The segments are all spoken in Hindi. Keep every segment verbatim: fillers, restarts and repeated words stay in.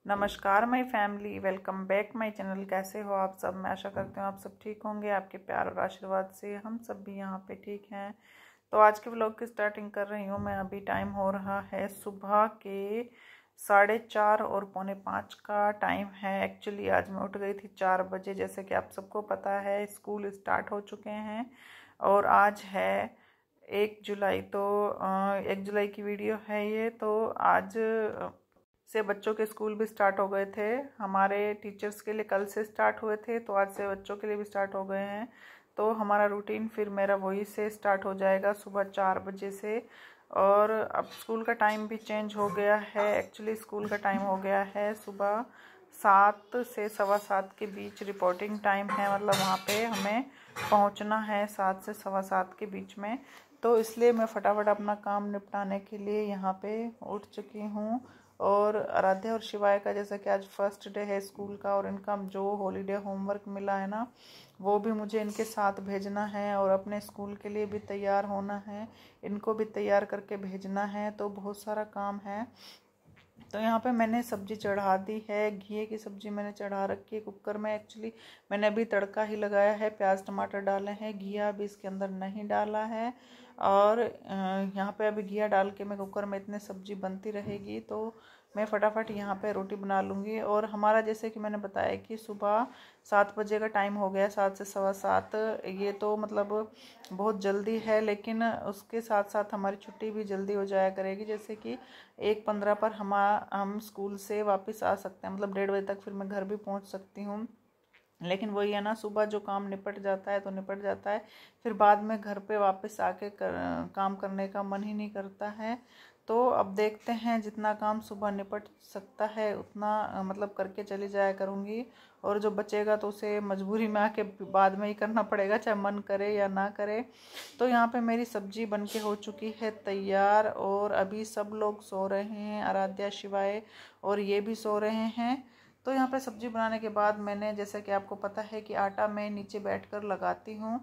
नमस्कार my family, welcome back my channel. कैसे हो आप सब? मैं आशा करती हूँ आप सब ठीक होंगे। आपके प्यार और आशीर्वाद से हम सब भी यहाँ पे ठीक हैं। तो आज के व्लॉग की स्टार्टिंग कर रही हूँ मैं। अभी टाइम हो रहा है सुबह के साढ़े चार और पौने पाँच का टाइम है। एक्चुअली आज मैं उठ गई थी चार बजे। जैसे कि आप सबको पता है स्कूल स्टार्ट हो चुके हैं और आज है एक जुलाई। तो एक जुलाई की वीडियो है ये। तो आज से बच्चों के स्कूल भी स्टार्ट हो गए थे। हमारे टीचर्स के लिए कल से स्टार्ट हुए थे, तो आज से बच्चों के लिए भी स्टार्ट हो गए हैं। तो हमारा रूटीन फिर मेरा वही से स्टार्ट हो जाएगा सुबह चार बजे से। और अब स्कूल का टाइम भी चेंज हो गया है। एक्चुअली स्कूल का टाइम हो गया है सुबह सात से सवा सात के बीच रिपोर्टिंग टाइम है। मतलब वहाँ पे हमें पहुँचना है सात से सवा सात के बीच में। तो इसलिए मैं फटाफट अपना काम निपटाने के लिए यहाँ पे उठ चुकी हूँ। और आराध्या और शिवाय का जैसा कि आज फर्स्ट डे है स्कूल का, और इनका जो हॉलीडे होमवर्क मिला है ना, वो भी मुझे इनके साथ भेजना है और अपने स्कूल के लिए भी तैयार होना है, इनको भी तैयार करके भेजना है। तो बहुत सारा काम है। तो यहाँ पे मैंने सब्जी चढ़ा दी है। घी की सब्जी मैंने चढ़ा रखी है कुकर में। एक्चुअली मैंने अभी तड़का ही लगाया है, प्याज टमाटर डाले हैं, घिया भी इसके अंदर नहीं डाला है। और यहाँ पे अभी घिया डाल के मैं कुकर में इतने सब्जी बनती रहेगी तो मैं फटाफट यहाँ पे रोटी बना लूँगी। और हमारा जैसे कि मैंने बताया कि सुबह सात बजे का टाइम हो गया, सात से सवा सात। ये तो मतलब बहुत जल्दी है, लेकिन उसके साथ साथ हमारी छुट्टी भी जल्दी हो जाया करेगी। जैसे कि एक पंद्रह पर हम हम स्कूल से वापस आ सकते हैं, मतलब डेढ़ बजे तक फिर मैं घर भी पहुँच सकती हूँ। लेकिन वही है ना, सुबह जो काम निपट जाता है तो निपट जाता है, फिर बाद में घर पे वापस आके कर, काम करने का मन ही नहीं करता है। तो अब देखते हैं, जितना काम सुबह निपट सकता है उतना मतलब करके चली जाया करूँगी। और जो बचेगा तो उसे मजबूरी में आके बाद में ही करना पड़ेगा, चाहे मन करे या ना करे। तो यहाँ पे मेरी सब्जी बन के हो चुकी है तैयार। और अभी सब लोग सो रहे हैं, आराध्या शिवाय और ये भी सो रहे हैं। तो यहाँ पे सब्जी बनाने के बाद मैंने, जैसा कि आपको पता है कि आटा मैं नीचे बैठकर लगाती हूँ,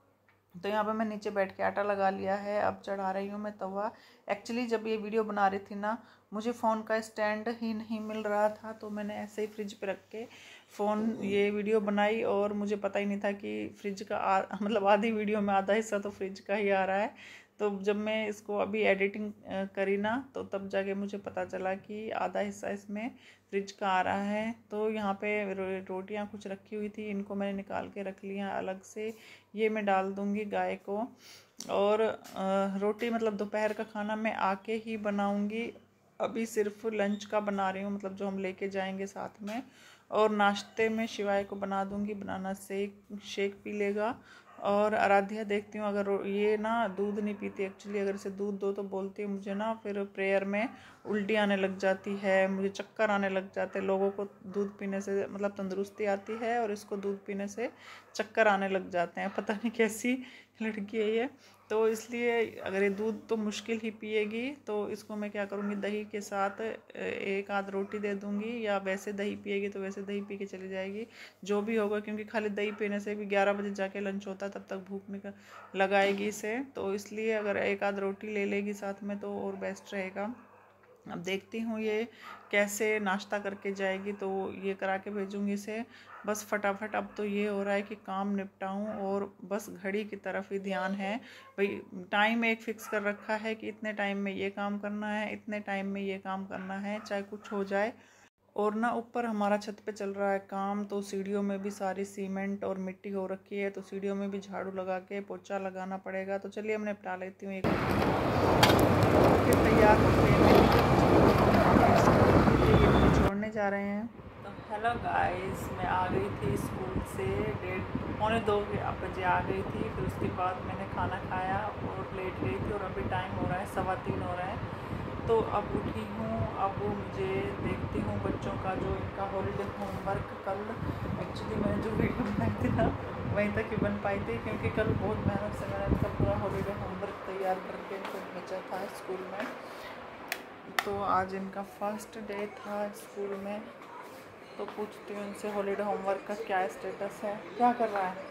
तो यहाँ पे मैं नीचे बैठ के आटा लगा लिया है। अब चढ़ा रही हूँ मैं तवा। एक्चुअली जब ये वीडियो बना रही थी ना, मुझे फ़ोन का स्टैंड ही नहीं मिल रहा था, तो मैंने ऐसे ही फ्रिज पे रख के फ़ोन ये वीडियो बनाई। और मुझे पता ही नहीं था कि फ्रिज का आ, मतलब आधी वीडियो में आधा हिस्सा तो फ्रिज का ही आ रहा है। तो जब मैं इसको अभी एडिटिंग करी ना, तो तब जाके मुझे पता चला कि आधा हिस्सा इसमें फ्रिज का आ रहा है। तो यहाँ पे रोटियाँ कुछ रखी हुई थी, इनको मैंने निकाल के रख लिया अलग से। ये मैं डाल दूँगी गाय को। और रोटी मतलब दोपहर का खाना मैं आके ही बनाऊँगी। अभी सिर्फ लंच का बना रही हूँ, मतलब जो हम लेके जाएंगे साथ में। और नाश्ते में शिवाय को बना दूँगी बनाना शेक, शेक पी लेगा। और आराध्या देखती हूँ, अगर ये ना दूध नहीं पीती एक्चुअली, अगर इसे दूध दो तो बोलती है मुझे ना फिर प्रेयर में उल्टी आने लग जाती है, मुझे चक्कर आने लग जाते हैं। लोगों को दूध पीने से मतलब तंदुरुस्ती आती है और इसको दूध पीने से चक्कर आने लग जाते हैं। पता नहीं कैसी लड़की है ये। तो इसलिए अगर ये दूध तो मुश्किल ही पिएगी, तो इसको मैं क्या करूँगी, दही के साथ एक आध रोटी दे दूँगी, या वैसे दही पिएगी तो वैसे दही पी के चली जाएगी, जो भी होगा। क्योंकि खाली दही पीने से भी ग्यारह बजे जाके लंच होता है, तब तक भूख निकल लगाएगी इसे। तो इसलिए अगर एक आध रोटी ले लेगी साथ में तो और बेस्ट रहेगा। अब देखती हूँ ये कैसे नाश्ता करके जाएगी, तो ये करा के भेजूँगी इसे। बस फटाफट अब तो ये हो रहा है कि काम निपटाऊँ और बस घड़ी की तरफ ही ध्यान है। भाई टाइम एक फ़िक्स कर रखा है कि इतने टाइम में ये काम करना है, इतने टाइम में ये काम करना है, चाहे कुछ हो जाए। और ना ऊपर हमारा छत पे चल रहा है काम, तो सीढ़ियों में भी सारी सीमेंट और मिट्टी हो रखी है, तो सीढ़ियों में भी झाड़ू लगा के पोछा लगाना पड़ेगा। तो चलिए मैं निपटा लेती हूँ एक तैयार होते हैं, ये मुझे छोड़ने जा रहे हैं। तो हेलो गाइस, मैं आ गई थी स्कूल से, डेढ़ पौने दो बजे आ गई थी। फिर उसके बाद मैंने खाना खाया और लेट गई थी, और अभी टाइम हो रहा है सवा तीन हो रहा है। तो अब उठी हूँ। अब मुझे देखती हूँ बच्चों का जो इनका हॉलीडे होमवर्क, कल एक्चुअली मैंने जो वीडियो बनाई थी ना वहीं तक ही बन पाई थी, क्योंकि कल बहुत मेहनत से मैंने इनका पूरा हॉलीडे होमवर्क तैयार करके इनको भेजा था स्कूल में। तो आज इनका फर्स्ट डे था स्कूल में। तो पूछती हूँ इनसे हॉलीडे होमवर्क का क्या स्टेटस है। क्या कर रहा है?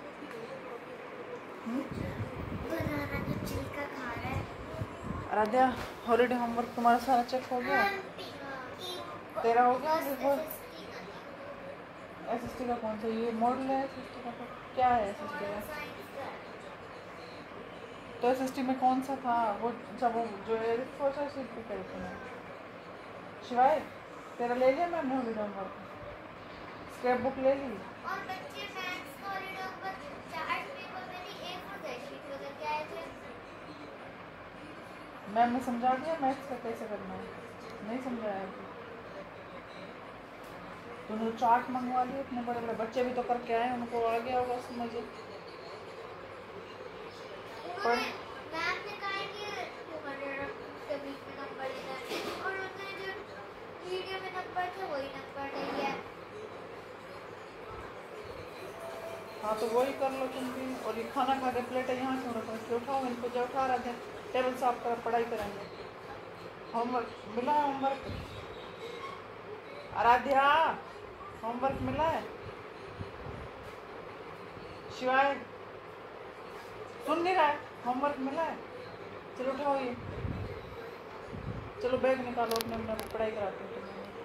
आराध्या, हॉलीडे होमवर्क तुम्हारा सारा चेक हो गया? तेरा हो गया एस एस टी का? कौन सा ये मॉडल है एस एस टी का? तो क्या है एस एस टी का? तो एस एस टी में कौन सा था वो? अच्छा वो जो सोचा शीट पे करी थी मैं। शिवाय तेरा ले लिया मैंने हॉलीडे होमवर्क? स्क्रैप बुक ले ली? और बच्चे मैथ्स का हॉलीडे होमवर्क चार्ट पेपर में नहीं ए फोर साइज शीट पे करके आए थे। मैम ने समझा दिया मैथ्स का कैसे करना है? नहीं समझाया? तूने तो चार्ट मंगवा लिए इतने बड़े बड़े, बच्चे भी तो करके आए, उनको आ गया होगा समझ। पर मैम ने कहा है कि टू हंड्रेड के बीच में नंबर लेना है और उन्होंने जो वीडियो में नंबर थे वही नंबर नहीं है। हाँ तो वही कर लो तुम भी। और ये खाना खा के प्लेट है यहाँ क्यों रखो? इसलिए उठाओ इनको, जो उठा रहे थे टेबल साफ कर, पढ़ाई करेंगे। होमवर्क मिला है? होमवर्क आराध्या होमवर्क मिला है? शिवाय सुन नहीं रहा है? होमवर्क मिला है? चलो उठाओ ये, चलो बैग निकालो अपने अपने, पढ़ाई कराते हैं।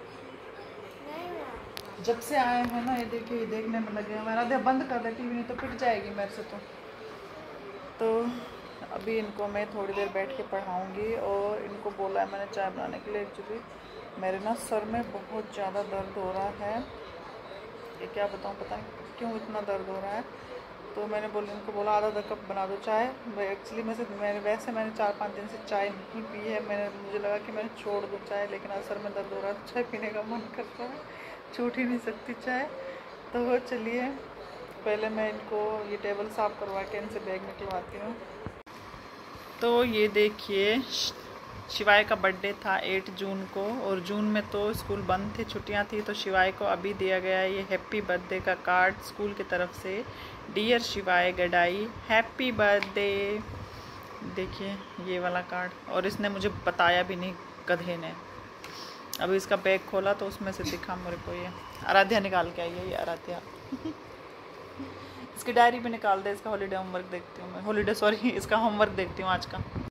जब से आए हैं ना ये देखिए ये देखने में लगे हैं। मेरा देह बंद कर दे टीवी, नहीं तो पिट जाएगी मेरे से। तो तो अभी इनको मैं थोड़ी देर बैठ के पढ़ाऊँगी। और इनको बोला है मैंने चाय बनाने के लिए। एक्चुअली मेरे ना सर में बहुत ज़्यादा दर्द हो रहा है, ये क्या बताऊँ, पता नहीं क्यों इतना दर्द हो रहा है। तो मैंने बोला इनको बोला आधा आधा कप बना दो चाय। एक्चुअली मैं से मैंने वैसे मैंने चार पाँच दिन से चाय नहीं पी है। मैंने मुझे लगा कि मैंने छोड़ दूँ चाय, लेकिन आज सर में दर्द हो रहा है, चाय पीने का मन कर रहा है, छूट ही नहीं सकती चाय। तो चलिए पहले मैं इनको ये टेबल साफ़ करवा के इनसे बैग निकलवाती हूँ। तो ये देखिए शिवाय का बर्थडे था आठ जून को, और जून में तो स्कूल बंद थे, छुट्टियां थी। तो शिवाय को अभी दिया गया है ये हैप्पी बर्थडे का कार्ड स्कूल की तरफ से। डियर शिवाय गडाई हैप्पी बर्थडे। देखिए ये वाला कार्ड, और इसने मुझे बताया भी नहीं गधे ने। अभी इसका बैग खोला तो उसमें से दिखा मेरे को ये। आराध्या निकाल के आई है ये आराध्या। इसकी डायरी पे निकाल दे, इसका हॉलीडे होमवर्क देखती हूँ मैं, हॉलीडे सॉरी इसका होमवर्क देखती हूँ आज का।